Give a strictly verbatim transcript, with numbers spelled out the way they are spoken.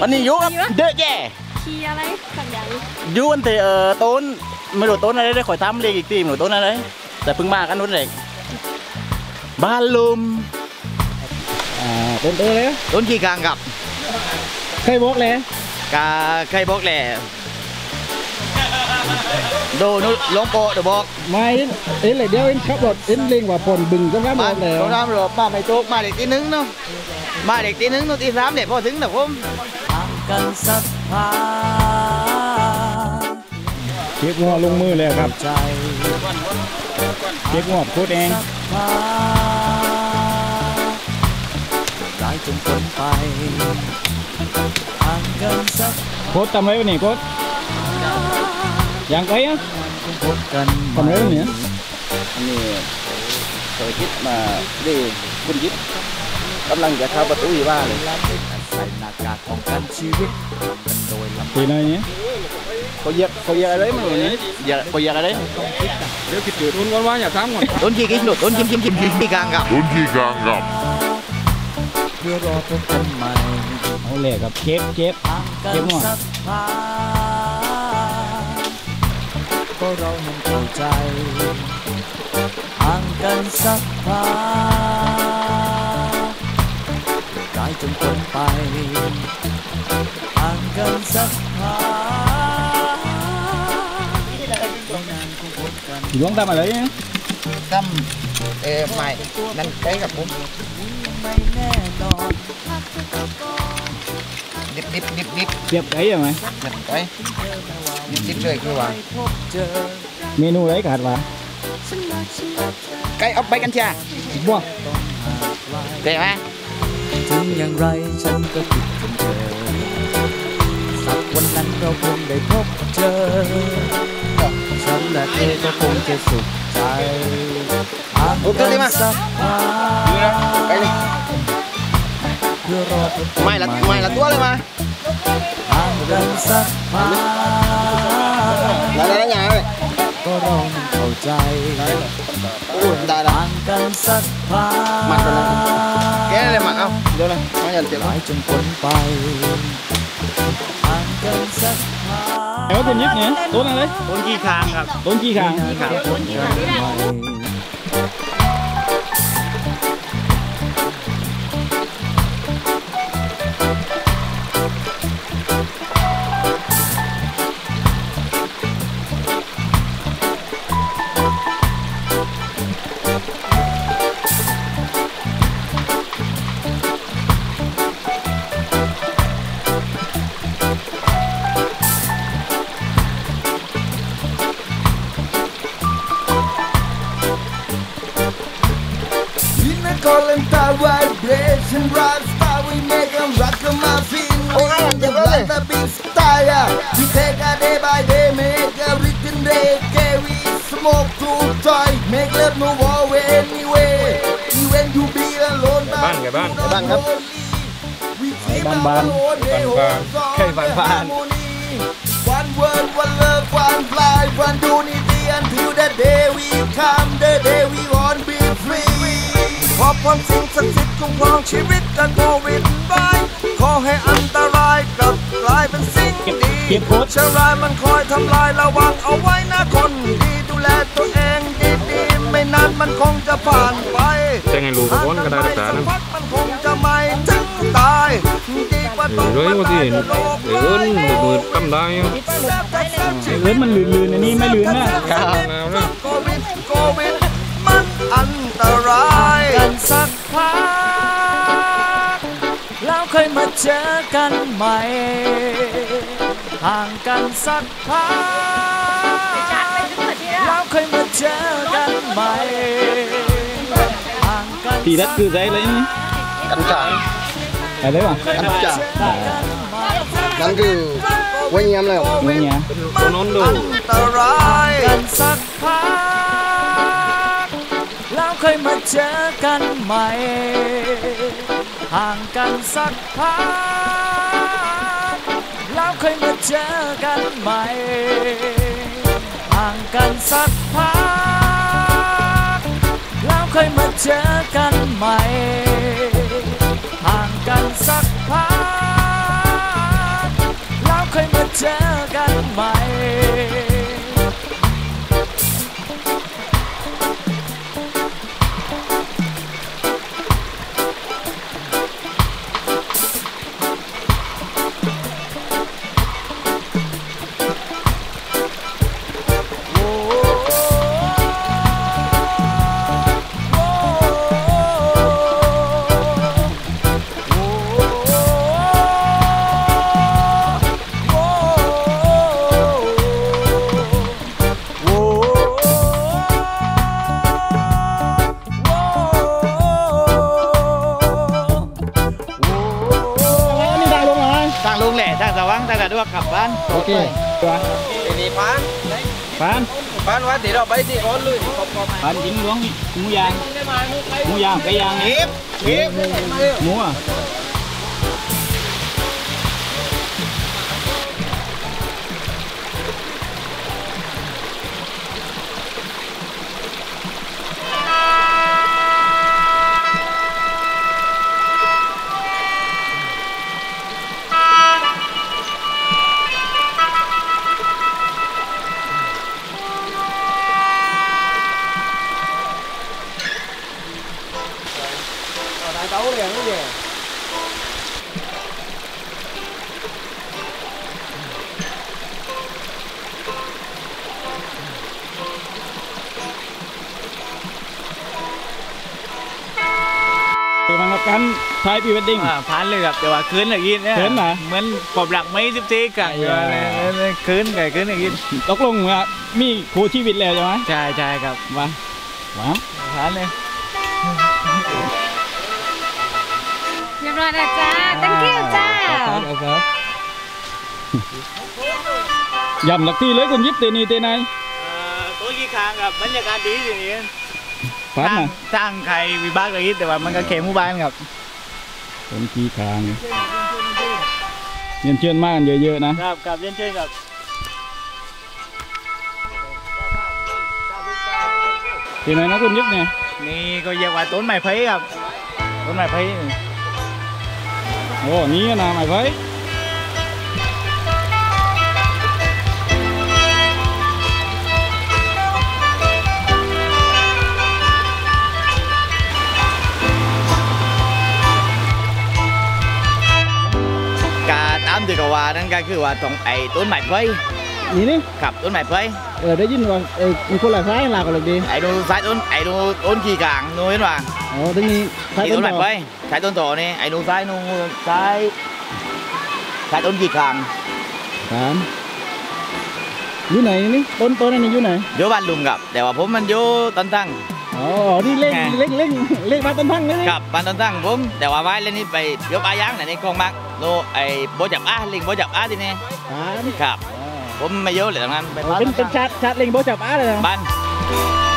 วันนี้ยุครับเด้อแย่ขี่อะไรสักอย่างยุวันเตะเออต้นไม่รู้ต้นอะไรได้ขอทำเรียกอีกทีไม่รู้ต้นอะไรแต่เพิ่งมากันนู้นเองบ้านลุมอ่าต้นเออเลยต้นกี่กลางกับใครบอกเลยกาใครบอกแหละโดนล้มโปะเดี๋ยวบอกไม่เอ็นเลยเดียวเอ็นขับรถเอ็นเล่งว่าปนบึงต้องรับรถแล้วต้องรับรถมาไม่โต๊ะมาเด็กตีนึงเนาะมาเด็กตีนึงเนาะตีสามเด็กพอถึงแต่ผมกันสักพาเก็บงอลงมือเลยครับเก็บงอโคตรเองได้จนคนไปห่างกันสักโคตรทำไรวะนี่โคตรยังไปอ่ะทำไรวะเนี่ยอันนี้เคยคิดมาดิคุณยิบกำลังจะเข้าประตูอยู่บ้านเลยใส่หน้ากากป้องกันชีวิตกันโดยลำปีไหนเนี่ยเขาเยอะเขาเยอะอะไรมั้งเนี่ยเยอะเขาเยอะอะไรเดี๋ยวคิดดูต้นวันว่าอย่าทำก่อนต้นกี่กินหนุต้นกินกินกินกี่กลางกับต้นกี่กลางกับเพื่อรอพบกันใหม่เอาเลยครับเก็บเก็บเก็บหมดก็เรามันเข้าใจห่างกันสักพักกลายจนคนไปห่างกันสักพักหลวงทำอะไรเนี่ยทำเออไม่นั่นใกล้กับผมไม่แน่นอนดิบดิบดิบดิบเก็บไอ้ยังไงเก็บไว้ดิบดิบเลยคือว่าเมนูอะไรกันวะไก่อบใบกัญชาบ้าเด็ดไหมถึงอย่างไรฉันก็ติดจนเจอสักวันนั้นเราคงได้พบเจอฉันและเธอก็คงจะสุขใจโอเคดีมากดีนะไปเลยไม่ละไม่ละตัวเลยมาห่างกันสักพักแล้วแล้วยังไงก็เราเข้าใจโอ้ได้ละห่างกันสักพักหมักเลยแกเลยหมักเอาเดี๋ยวนะไม่ยันเจ็บไปจนพ้นไปห่างกันสักพักไอ้ต้นยิบเนี่ยต้นอะไรต้นขี้คางครับต้นขี้คาง Colenta vibration rasta we make them rock them up in like the big style we take a day by day make everything they carry smoke to joy make love no war anyway even to be alone บ้านไงบ้านบ้านครับบ้านบ้านบ้านแค่บ้านบ้าน one world one love one life one unity until the day we come the day we want be freeขอพรสิ่งศักดิ์สิทธิ์คุ้มครองชีวิตกันโควิดร้ายขอให้อันตรายกลับกลายเป็นสิ่งดีเชื้อรามันคอยทำลายระวังเอาไว้นะคนดีดูแลตัวเองดีๆไม่นานมันคงจะผ่านไปแต่ไงรู้ก้อนก็ได้รักษานะมันคงจะไม่ถึงตายดีกว่าต้องเลยว่าที่เห็นเอิ้นมือตั้มได้เอิ้นมันลื่นๆอันนี้ไม่ลื่นนะโควิดโควิดมันอันตรายกันสักพักแล้วค่อยมาเจอกันใหม่ห่างกันสักพักแล้วค่อยมาเจอกันใหม่ห่างกันที่นั่นคืออะไรเลยนี่กัญชาอะไรวะกัญชานั่นคือวัยยามเลยวัยยามตัวนนดูอันตรายกันสักพักแล้วค่อยมาเจอกันใหม่ห่างกันสักพักแล้วค่อยมาเจอกันใหม่ห่างกันสักพักแล้วค่อยมาเจอกันใหม่ห่างกันสักพักอกกับบ้านโอเคตัวนี่พานปานพานว่าที่เราไปที่ก้อนเลยขอบขอบปานยิงล้วงหมูยางหมูยางไก่ยางเก็บเก็บหมูอ่ะ đấu liền cái gì เป็นมากันถ่ายพรีเวดดิ้งผ่านเลยครับแต่ว่าคืนอย่างนี้เนี่ยคืนเหรอเหมือนปอบหลักไม่สิบสี่กันอยู่เลยคืนไก่คืนอย่างนี้ตกลงว่ามีครูชีวิตแล้วใช่ไหมใช่ใช่ครับมามาผ่านเลยเรียบร้อยแล้วจ้า thank you จ้าครับครับยำหลักที่เลยคนยิบเตนี่เตนายตัวกี่ครั้งครับบรรยากาศดีอย่างนี้ปานสร้างนะสร้างใครวิบากอย่างนี้แต่ว่ามันก็เข็มหมู่บ้านครับคนขี้คางเงินเชื่อนมากกันเยอะๆนะครับครับเรียนเชิญครับที่ไหนนะคุณยิบเนี่ยนี่ก็เรียกว่าต้นไม้ไผ่ครับต้นไม้ไผ่โอ้นี่นะหมายไว้กาตามที่เขาว่านั่นก็คือว่าตรงไอ้ต้นไม้ไผ่นี่นี่กับต้นไม้ไผ่เออได้ยินว่าเออมีคนหลายสายหลากกันเลยดีไอ้ดูสายต้นไอ้ดูต้นขี่กลางนู้นเห็นป่ะโอ้ตรงนี้สายนี่ต้ต้นนไม้ต่อไผ่สายต้นโตนี่ไอ้ดูสายนู้นสายสายต้นขี่กลางสามอยู่ไหนนี่ต้นต้นอันนี้อยู่ไหนอยู่บ้านลุงครับแต่ว่าผมมันอยู่ต้นตั้งอ๋อนี่เล่งเล่งเล่งเล่งมาต้นพังเลยนี่กับบ้านต้นตั้งผมแต่ว่าไว้เล่นนี่ไปยกอายางไหนในกองมักโลไอ้โบจับอาลิงโบจับอาที่นี่สามครับผมไม่เยอะเลยตรงนั้นไปบ้านเป็นเป็นชาร์จชาร์จเล่งโบจับอาเลยนะบ้าน